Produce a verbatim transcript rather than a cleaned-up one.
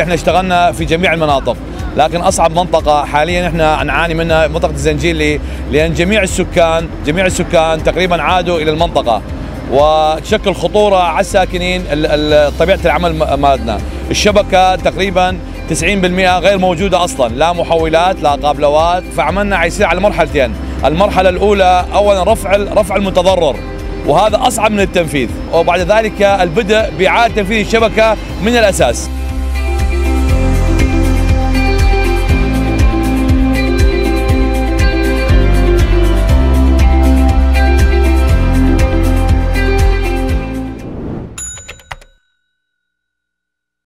احنا اشتغلنا في جميع المناطق، لكن اصعب منطقه حاليا احنا نعاني منها منطقه الزنجيلي، لان جميع السكان جميع السكان تقريبا عادوا الى المنطقه، وتشكل خطوره على الساكنين طبيعه العمل مالتنا. الشبكه تقريبا تسعين بالمئة غير موجوده اصلا، لا محولات لا قابلوات، فعملنا حيصير على مرحلتين. المرحله الاولى اولا رفع رفع المتضرر، وهذا اصعب من التنفيذ، وبعد ذلك البدء باعاده تنفيذ الشبكه من الاساس.